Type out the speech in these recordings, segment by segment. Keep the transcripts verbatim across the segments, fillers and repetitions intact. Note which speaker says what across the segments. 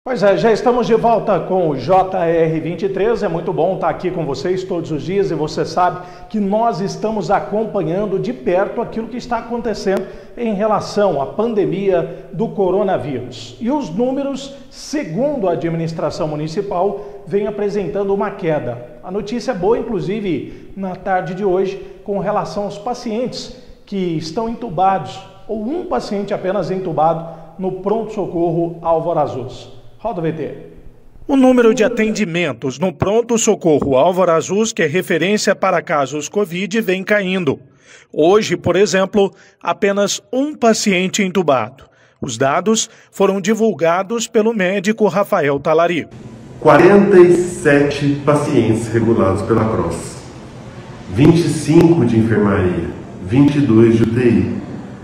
Speaker 1: Pois é, já estamos de volta com o J R vinte e três, é muito bom estar aqui com vocês todos os dias e você sabe que nós estamos acompanhando de perto aquilo que está acontecendo em relação à pandemia do coronavírus. E os números, segundo a administração municipal, vêm apresentando uma queda. A notícia é boa, inclusive, na tarde de hoje, com relação aos pacientes que estão entubados, ou um paciente apenas entubado no pronto-socorro Álvaro Azuz. Roda o V T.
Speaker 2: O número de atendimentos no pronto-socorro Álvaro Azuz, que é referência para casos Covid, vem caindo. Hoje, por exemplo, apenas um paciente entubado. Os dados foram divulgados pelo médico Rafael Talarico.
Speaker 3: quarenta e sete pacientes regulados pela Cross, vinte e cinco de enfermaria, vinte e dois de U T I.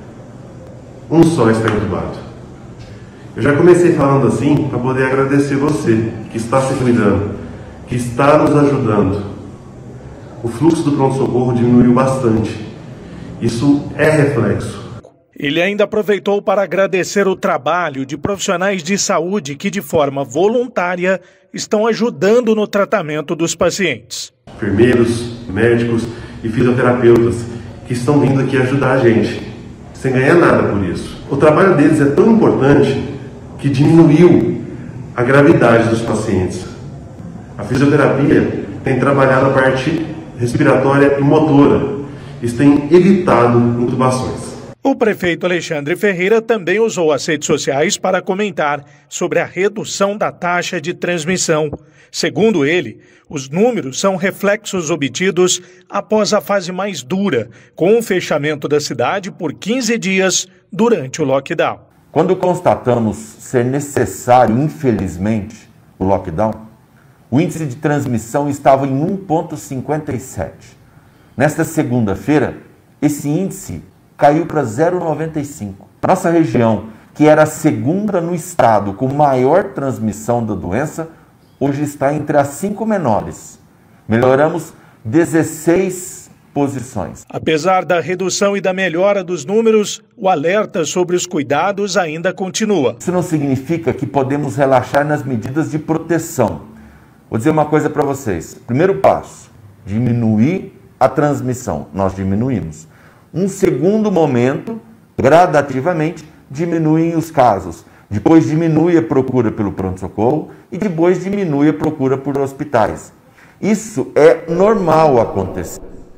Speaker 3: Um só está entubado. Eu já comecei falando assim para poder agradecer você que está se cuidando, que está nos ajudando. O fluxo do pronto-socorro diminuiu bastante. Isso é reflexo.
Speaker 2: Ele ainda aproveitou para agradecer o trabalho de profissionais de saúde que, de forma voluntária, estão ajudando no tratamento dos pacientes.
Speaker 3: Enfermeiros, médicos e fisioterapeutas que estão vindo aqui ajudar a gente, sem ganhar nada por isso. O trabalho deles é tão importante que diminuiu a gravidade dos pacientes. A fisioterapia tem trabalhado a parte respiratória e motora. Isso tem evitado intubações.
Speaker 2: O prefeito Alexandre Ferreira também usou as redes sociais para comentar sobre a redução da taxa de transmissão. Segundo ele, os números são reflexos obtidos após a fase mais dura, com o fechamento da cidade por quinze dias durante o lockdown.
Speaker 4: Quando constatamos ser necessário, infelizmente, o lockdown, o índice de transmissão estava em um vírgula cinquenta e sete. Nesta segunda-feira, esse índice caiu para zero vírgula noventa e cinco. Nossa região, que era a segunda no estado com maior transmissão da doença, hoje está entre as cinco menores. Melhoramos dezesseis posições.
Speaker 2: Apesar da redução e da melhora dos números, o alerta sobre os cuidados ainda continua.
Speaker 4: Isso não significa que podemos relaxar nas medidas de proteção. Vou dizer uma coisa para vocês. Primeiro passo, diminuir a transmissão. Nós diminuímos. Um segundo momento, gradativamente, diminuem os casos. Depois diminui a procura pelo pronto-socorro e depois diminui a procura por hospitais. Isso é normal acontecer.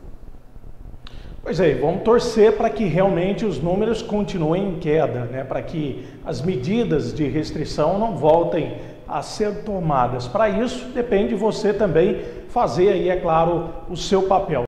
Speaker 1: Pois é, vamos torcer para que realmente os números continuem em queda, né? Para que as medidas de restrição não voltem a ser tomadas. Para isso, depende de você também fazer aí, é claro, o seu papel.